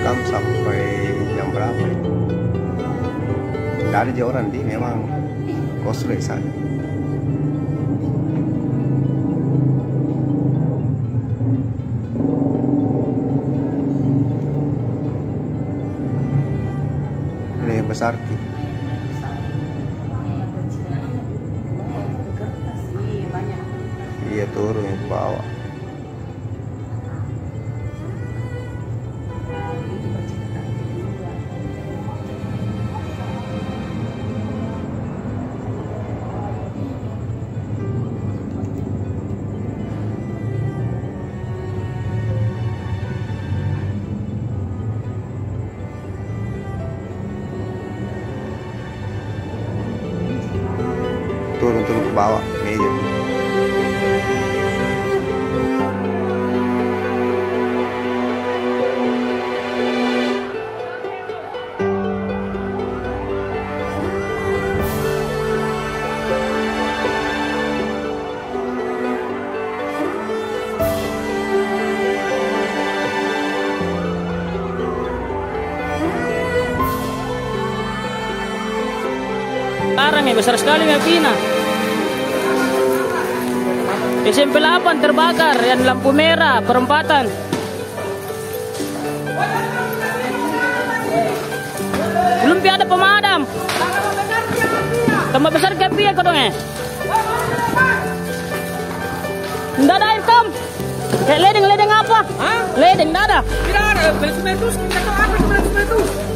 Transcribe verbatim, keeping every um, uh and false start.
rekam sampai jam berapa ya? Nggak ada orang di, memang koslet saja. Ini besar ki. Iya turun ke bawah. Turun-turun ke bawah meja. Sekarang ya besar sekali Mepina. S M P delapan terbakar, yang lampu merah perempatan. Belum ada pemadam. Tambah besar ke api ya kodong eh. Nggak ada air Tom. Kayak ledeng ledeng apa? Hah? Ledeng nggak ada. Tidak ada. Meletus, kita tahu apa itu meletus.